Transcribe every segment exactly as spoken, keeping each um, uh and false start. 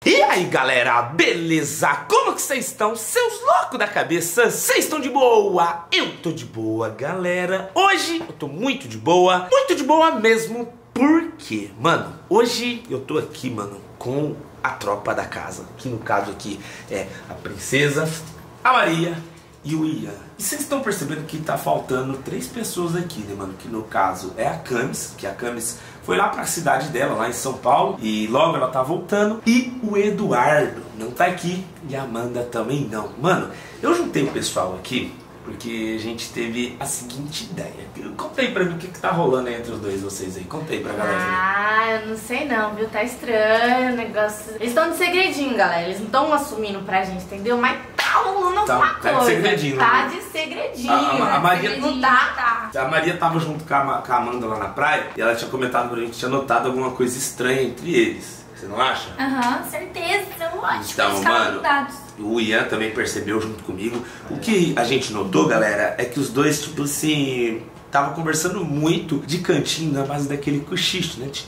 E aí galera, beleza? Como que vocês estão? Seus loucos da cabeça, vocês estão de boa? Eu tô de boa, galera. Hoje eu tô muito de boa, muito de boa mesmo. Por quê? Mano, hoje eu tô aqui, mano, com a tropa da casa. Que no caso aqui é a princesa, a Maria e o Ian. E vocês estão percebendo que tá faltando três pessoas aqui, né, mano? Que no caso é a Camis, que a Camis foi lá pra cidade dela, lá em São Paulo, e logo ela tá voltando. E o Eduardo não tá aqui, e a Amanda também não. Mano, eu juntei o pessoal aqui porque a gente teve a seguinte ideia. Conta aí pra mim o que, que tá rolando entre os dois vocês aí. Conta aí pra galera. Ah, eu não sei não, viu? Tá estranho o negócio. Eles estão de segredinho, galera. Eles não estão assumindo pra gente, entendeu? Mas tá rolando alguma Tá, tá coisa. de segredinho, Tá né? de segredinho. A, a, a Maria segredinho, não tá, tá. A Maria tava junto com a, com a Amanda lá na praia e ela tinha comentado pra gente que tinha notado alguma coisa estranha entre eles. Você não acha? Aham, uhum, certeza. Lógico. Então, mano, o Ian também percebeu junto comigo. O que a gente notou, galera, é que os dois, tipo assim, estavam conversando muito de cantinho na base daquele cochicho, né?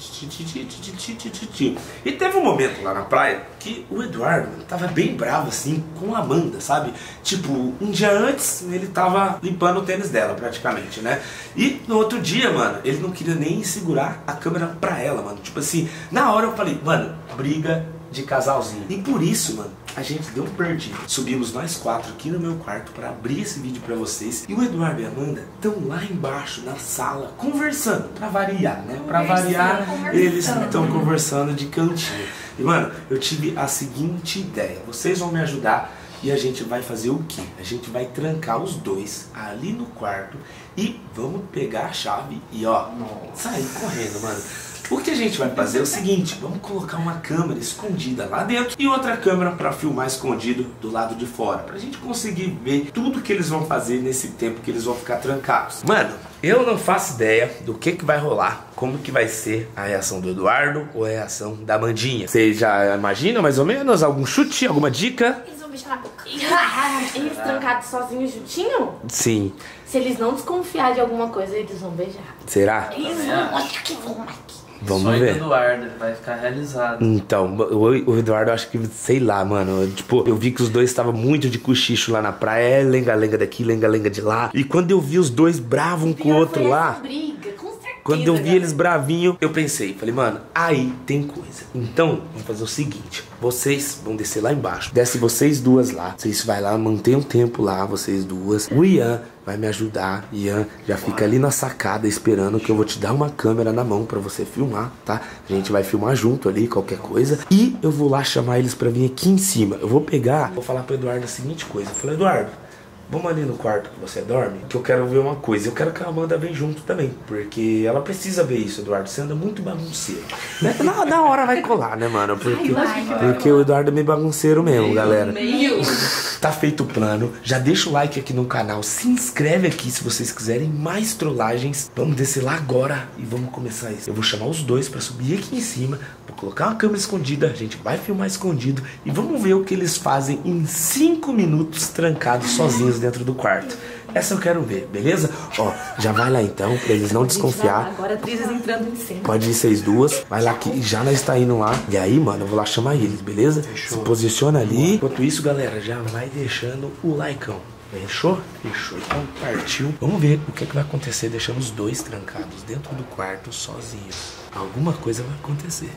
E teve um momento lá na praia que o Eduardo tava bem bravo, assim, com a Amanda, sabe? Tipo, um dia antes ele tava limpando o tênis dela, praticamente, né? E no outro dia, mano, ele não queria nem segurar a câmera pra ela, mano. Tipo assim, na hora eu falei, mano, briga de casalzinho. E por isso, mano, a gente deu um perdido. Subimos nós quatro aqui no meu quarto pra abrir esse vídeo pra vocês. E o Eduardo e a Amanda estão lá embaixo na sala conversando, pra variar, né? Pra variar, eles estão conversando de cantinho. E mano, eu tive a seguinte ideia. Vocês vão me ajudar e a gente vai fazer o quê? A gente vai trancar os dois ali no quarto e vamos pegar a chave e ó, sair correndo, mano. O que a gente vai fazer é o seguinte, vamos colocar uma câmera escondida lá dentro e outra câmera para filmar escondido do lado de fora, pra gente conseguir ver tudo que eles vão fazer nesse tempo que eles vão ficar trancados. Mano, eu não faço ideia do que que vai rolar, como que vai ser a reação do Eduardo ou a reação da Amandinha. Vocês já imaginam mais ou menos algum chute, alguma dica? Eles vão beijar na boca. Eles trancados sozinhos juntinho? Sim. Se eles não desconfiar de alguma coisa, eles vão beijar. Será? Eles vão, olha que vão aqui. Vamos sonho ver. do Eduardo vai ficar realizado. Então, o, o Eduardo, acho que, sei lá, mano. Tipo, eu vi que os dois estavam muito de cochicho lá na praia. É lenga-lenga daqui, lenga-lenga de lá. E quando eu vi os dois bravos um com o outro lá. Briga, com certeza, quando eu vi galera. eles bravinhos, eu pensei, falei, mano, aí tem coisa. Então, vamos fazer o seguinte. Vocês vão descer lá embaixo. Desce vocês duas lá. Vocês vai lá, mantém um tempo lá, vocês duas. O Ian vai me ajudar. Ian já fica ali na sacada esperando que eu vou te dar uma câmera na mão pra você filmar, tá? A gente vai filmar junto ali, qualquer coisa. E eu vou lá chamar eles pra vir aqui em cima. Eu vou pegar, vou falar pro Eduardo a seguinte coisa. Eu falei, Eduardo, vamos ali no quarto que você dorme, que eu quero ver uma coisa. Eu quero que a Amanda venha junto também, porque ela precisa ver isso, Eduardo. Você anda muito bagunceiro. Na, na hora vai colar, né, mano? Porque, porque o Eduardo é meio bagunceiro mesmo, galera. Meio. Tá feito o plano. Já deixa o like aqui no canal. Se inscreve aqui se vocês quiserem mais trollagens. Vamos descer lá agora e vamos começar isso. Eu vou chamar os dois pra subir aqui em cima. Vou colocar uma câmera escondida. A gente vai filmar escondido. E vamos ver o que eles fazem em cinco minutos trancados sozinhos dentro do quarto. Essa eu quero ver, beleza? Ó, já vai lá então, pra eles não desconfiar. Agora trilhas entrando em cena. Pode ir vocês duas. Vai lá que já nós está indo lá. E aí, mano, eu vou lá chamar eles, beleza? Fechou. Se posiciona ali. Enquanto isso, galera, já vai deixando o likeão. Fechou? Fechou. Então partiu. Vamos ver o que, é que vai acontecer deixando os dois trancados dentro do quarto sozinhos. Alguma coisa vai acontecer.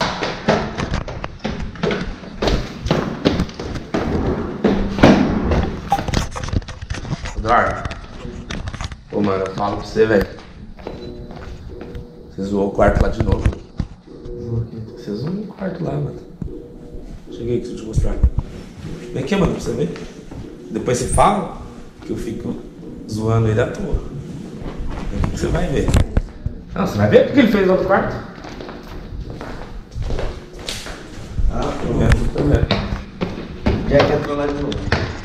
Eduardo. Ô, mano, eu falo pra você, velho. Você zoou o quarto lá de novo. Você zoou o quarto lá, mano. Cheguei aqui, deixa eu te mostrar. Vem aqui, mano, pra você ver. Depois você fala que eu fico zoando ele à toa. Você vai ver. Não, você vai ver o que ele fez lá no quarto. Ah, tô vendo, tô vendo. Já que entrou lá de novo.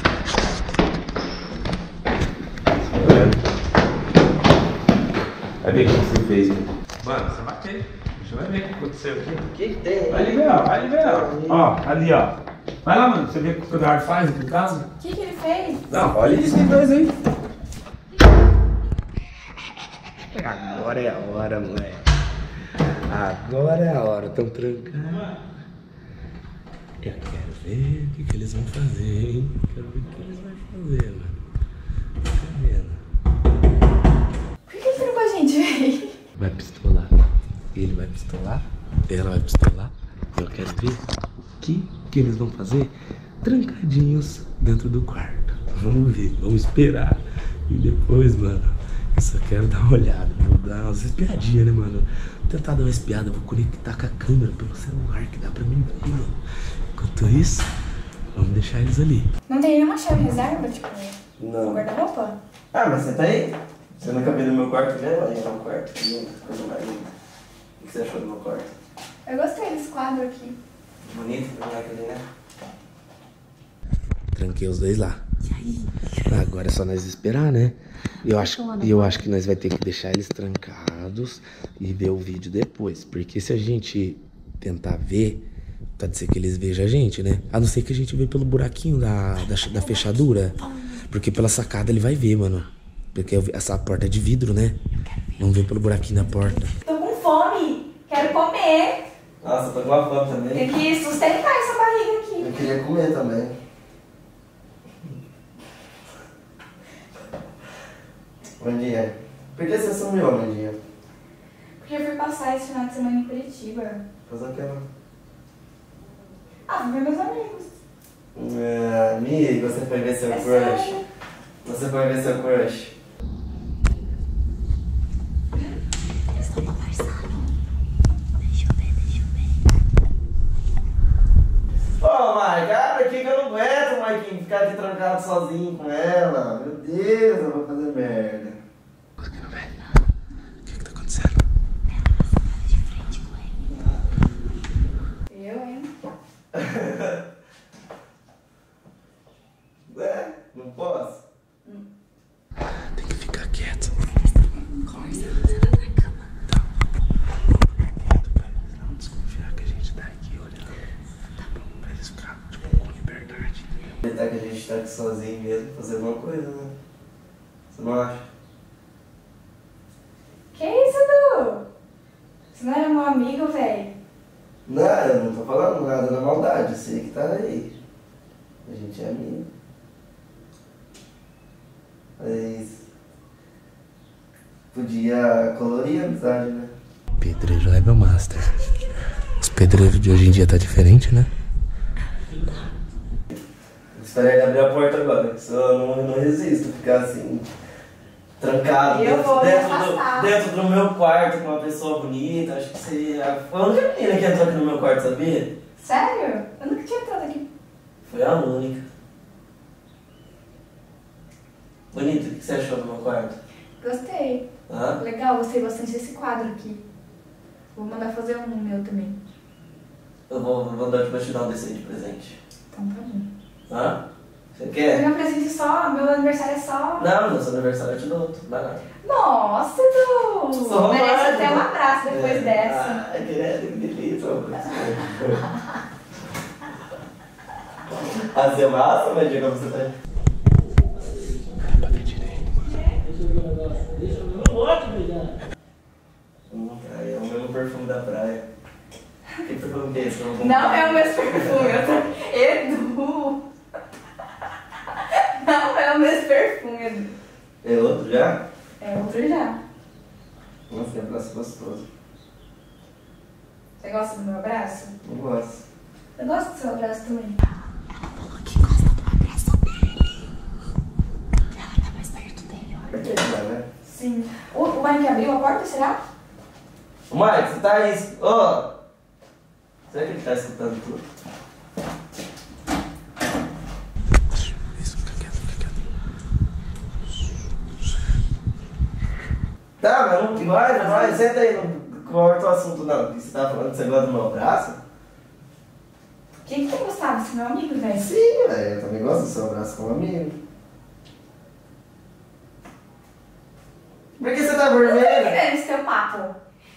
Vai ver o que você fez, mano. Mano, você vai ver. Deixa eu ver o que aconteceu aqui. O que que tem? Vai ali ver, ó. Vai ali ver, ó. Ó, ali, ó. Vai lá, mano. Você vê o que o Eduardo faz aqui em casa? O que, que ele fez? Não, olha esses dois aí. Agora é a hora, moleque. Agora é a hora. Tão trancando. Eu quero ver o que, que eles vão fazer, hein? Quero ver o que eles vão fazer, mano. Tá vendo? Por que ele trancou a gente, véi? Vai pistolar. Ele vai pistolar. Ela vai pistolar. Eu quero ver o que, que eles vão fazer trancadinhos dentro do quarto. Vamos ver, vamos esperar. E depois, mano, eu só quero dar uma olhada. Vou dar umas espiadinhas, né, mano? Vou tentar dar uma espiada. Vou conectar com a câmera pelo celular, que dá pra mim ver, mano. Enquanto isso, vamos deixar eles ali. Não tem nenhuma chave reserva, tipo, Não. guarda-roupa? Ah, mas senta aí. Você nunca viu no meu quarto mesmo? Aí é um quarto. Coisa mais linda. O que você achou do meu quarto? Eu gostei desse quadro aqui. Bonito, moleque ali, né? Tranquei os dois lá. E aí? Agora é só nós esperar, né? Eu acho, eu acho que nós vai ter que deixar eles trancados e ver o vídeo depois. Porque se a gente tentar ver, pode ser que eles vejam a gente, né? A não ser que a gente vê pelo buraquinho da, da, da fechadura. Porque pela sacada ele vai ver, mano. Porque essa porta é de vidro, né? Vamos ver pelo buraquinho da porta. Tô com fome, quero comer. Nossa, tô com uma fome também. Tem que sustentar essa barriga aqui. Eu queria comer também. Mandinha, por que você sumiu, Mandinha? Porque eu fui passar esse final de semana em Curitiba. Fazer o que, mano? Ah, vou ver meus amigos. É, amigo, você foi ver seu É crush? sério? Você foi ver seu crush? Eles estão conversando. Deixa eu ver, deixa eu ver. Ô, Mike, abre aqui que eu não aguento, Mike, ficar aqui trancado sozinho com ela. Meu Deus, eu vou fazer merda. Conseguindo ver? O que que tá acontecendo? De frente com ele. Eu, hein? É? Não posso? Tem que ficar quieto. Conversando, você tá na cama. Tá. Pra eles não desconfiar que a gente tá aqui olhando. Tá bom. Pra eles ficarem, tipo, com liberdade. Aproveitar que a gente tá aqui sozinho mesmo, fazer alguma coisa, né? Você não acha? Que isso, Du? Você não era meu amigo, velho? Não, eu não tô falando nada na maldade, eu sei que tá aí. A gente é amigo. Mas podia colorir a amizade, né? Pedreiro Level Master. Os pedreiros de hoje em dia tá diferente, né? Espera ele abrir a porta agora, senão eu não, não resisto ficar assim, trancado Eu dentro, vou me dentro, afastar. do, dentro do meu quarto com uma pessoa bonita. Acho que você foi a única menina que entrou aqui no meu quarto, sabia? Sério? Eu nunca tinha entrado aqui. Foi a única. Bonito, o que você achou do meu quarto? Gostei. Hã? Legal, gostei bastante desse quadro aqui. Vou mandar fazer um no meu também. Eu vou, vou dar vou te dar um desse aí de presente. Então tá bom. Hã? Você Meu quer? presente só, meu aniversário é só. Não, no seu aniversário eu te dou outro. Vai lá. Nossa, Du! Só Merece vai, até um Du. abraço depois É. dessa. Ai, credo, que delícia. Ah, você é massa, mas diga como você tá. Hum, ai, é o mesmo perfume da praia. Que perfume que é esse? Não é o mesmo perfume, eu tô... Edu! Não é o mesmo perfume, Edu. É outro já? É outro já. Nossa, que abraço gostoso. Você gosta do meu abraço? Não gosto. Eu gosto do seu abraço também. Por que não, né? Sim. O, o Mike abriu a porta, será? Ô, Mike, você tá aí? Ô! Será que ele tá escutando tudo? Isso, fica quieto, fica quieto. Tá, mas não vai, não vai. Senta aí, não corta o assunto não. Você tá falando que você gosta do meu abraço? Quem que tem gostado? Você é meu amigo, velho? Sim, velho. Eu também gosto do seu abraço como amigo. Por que você tá Não tô vermelha? entendendo esse teu papo.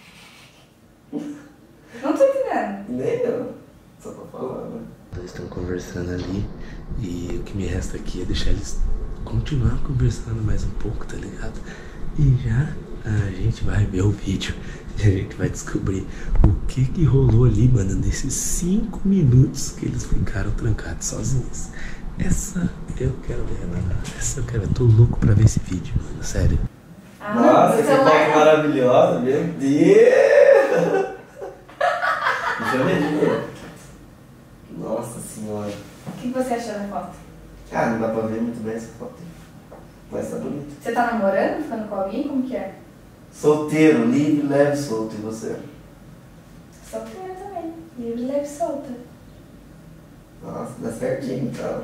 Não tô entendendo. Nem eu. Só tô falando. Eles estão conversando ali e o que me resta aqui é deixar eles continuar conversando mais um pouco, tá ligado? E já A gente vai ver o vídeo e a gente vai descobrir o que que rolou ali, mano, nesses cinco minutos que eles ficaram trancados sozinhos. Essa eu quero ver, mano. Essa eu quero ver. Tô louco pra ver esse vídeo, mano, sério. Ah, nossa, que foto maravilhosa, meu Deus! Deixa eu ver, deixa eu ver. Nossa senhora. O que você achou da foto? Ah, não dá pra ver muito bem essa foto. Mas tá bonito. Você tá namorando, ficando com alguém? Como que é? Solteiro, livre, leve, solto. E você? Solteira também. Livre, leve, solta. Nossa, dá certinho, então.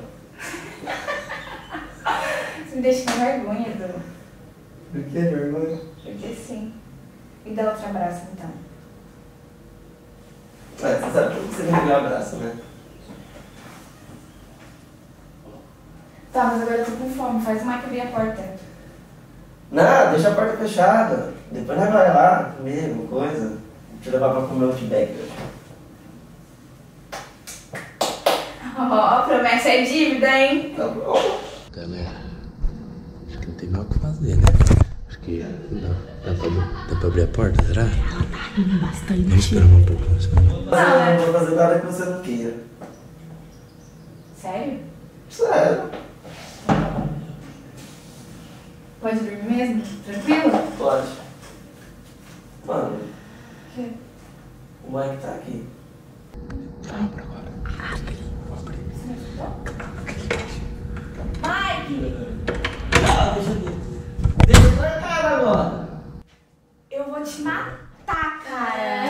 Você me deixa com vergonha, Du. Por que vergonha? Porque sim. Me dá outro abraço, então. É, você sabe que você me deu um abraço, né? Tá, mas agora eu tô com fome. Faz o Mike abrir a porta. Não, deixa a porta fechada. Depois nós vai lá comer alguma coisa. Vou te levar pra comer o outback hoje. Ó, oh, promessa é dívida, hein? Tá bom. Galera, acho que não tem mais o que fazer, né? Acho que não. Dá pra, dá pra abrir a porta, será? Bastante. Vamos esperar um pouco. Vamos esperar. Mas eu não vou fazer nada que você não queira. Sério? Sério. Pode dormir mesmo? Tranquilo? Pode. Mano, O quê? o Mike tá aqui. Abre agora. Mike! Ah, deixa eu Deixa eu trancado agora. Eu vou te matar, cara.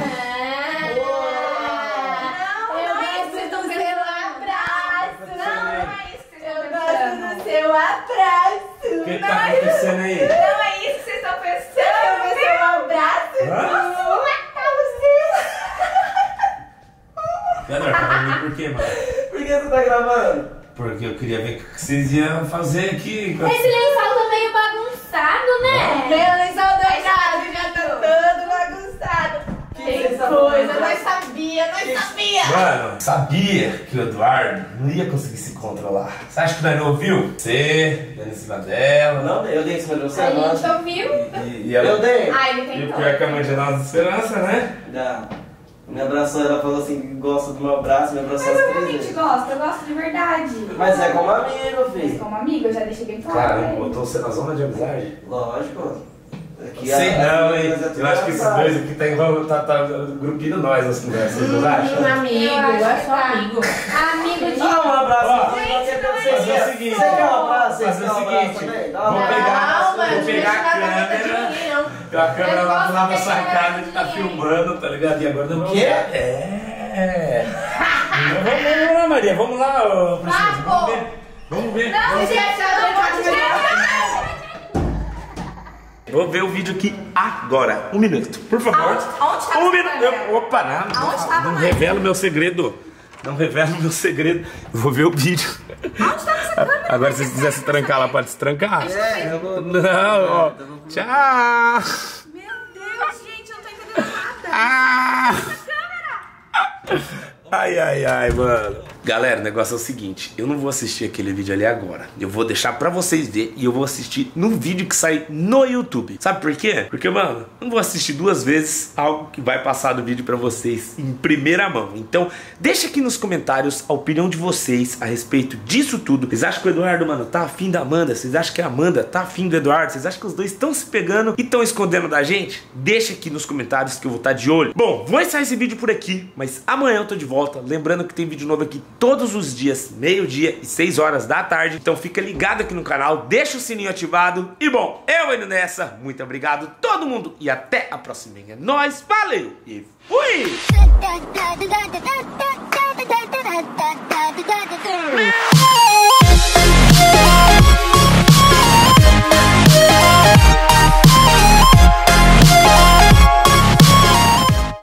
Não, eu não é gosto isso do do seu seu abraço. Não, não é isso que vocês Eu estão gosto pensando. do seu abraço. O que Não tá é isso. acontecendo aí? Não é isso que vocês estão pensando. Você quer ver seu abraço? Hã? Eu vou matar você. Pedro, tá dormindo por quê, mano? Por que você tá gravando? Porque eu queria ver o que vocês iam fazer aqui. Esse lençol tá meio bagunçado, né? Meu lençol dourado já tá todo bagunçado. Tem vocês coisa, sabem? nós sabia, nós sabia. Mano, sabia que o Eduardo não ia conseguir se controlar. Você acha que nós não ouviu? Você, dando em cima dela. Não, eu dei em cima de você, A não. gente ouviu. E, e ela... Eu dei. Ah, ele E o tentou. pior é que a mãe de nossa esperança, né? Já. Me abraçou, ela falou assim que gosta do meu abraço, me abraçou Mas as eu três realmente vezes. gosto, eu gosto de verdade. Mas é como amigo, Mas filho. como amigo, eu já deixei bem claro. Caramba, né? botou você na zona de amizade? Lógico. Aqui Sei a- não, a- hein? mas é tudo Eu acho que esses amizade. dois aqui tá, igual- tá, tá grupinho nós nas conversas, vocês não acham? Hum, amigo, Eu acho é que só tá. amigo. Amigo de... Dá um abraço. Ó, Você gente, quer- não é você Fazer quer- o seguinte, Você quer um abraço? Você fazer quer o um abraço seguinte, também? Dá um vou abraço. pegar, Não, vou mano, não pegar deixa a na conta de câmera, ninguém, não. tem a câmera Eu lá gosto do lado da de sua pegar casa na que tá conta de ninguém. filmando, tá ligado? E agora não O quê? É. Então, vamos lá, Maria, vamos lá, ô, Priscila, Vai, vamos pô. ver. Vamos ver. Não, vamos você ver. achou que pode ver? Vou ver o vídeo aqui agora. Um minuto, por favor. Aonde- aonde tá um essa minuto. câmera? Eu- Opa, não. Aonde Não, tava não mais? revelo meu segredo. Não revelo meu segredo. Vou ver o vídeo. Aonde tá essa câmera? Agora, se vocês quiserem se trancar, ela pode se trancar. É, eu vou... Não, ó. Tchau. Meu Deus, gente, eu não tô entendendo nada. Ah. Ai, ai, ai, mano. Galera, o negócio é o seguinte, eu não vou assistir aquele vídeo ali agora. Eu vou deixar pra vocês ver e eu vou assistir no vídeo que sair no YouTube. Sabe por quê? Porque, mano, eu não vou assistir duas vezes algo que vai passar do vídeo pra vocês em primeira mão. Então, deixa aqui nos comentários a opinião de vocês a respeito disso tudo. Vocês acham que o Eduardo, mano, tá afim da Amanda? Vocês acham que a Amanda tá afim do Eduardo? Vocês acham que os dois estão se pegando e estão escondendo da gente? Deixa aqui nos comentários que eu vou estar de olho. Bom, vou encerrar esse vídeo por aqui, mas amanhã eu tô de volta. Lembrando que tem vídeo novo aqui todos os dias, meio-dia e seis horas da tarde. Então fica ligado aqui no canal, deixa o sininho ativado. E bom, eu indo nessa. Muito obrigado todo mundo e até a próxima. É nóis, valeu e fui!